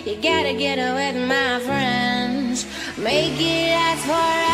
You gotta get with my friends. Make it last forever.